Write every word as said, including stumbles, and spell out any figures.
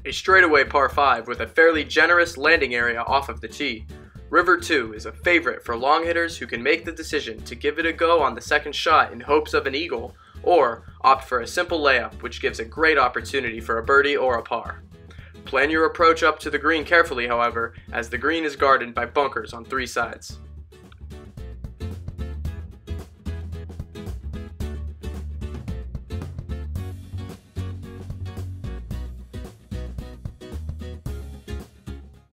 A straightaway par five with a fairly generous landing area off of the tee. River two is a favorite for long hitters who can make the decision to give it a go on the second shot in hopes of an eagle, or opt for a simple layup which gives a great opportunity for a birdie or a par. Plan your approach up to the green carefully, however, as the green is guarded by bunkers on three sides.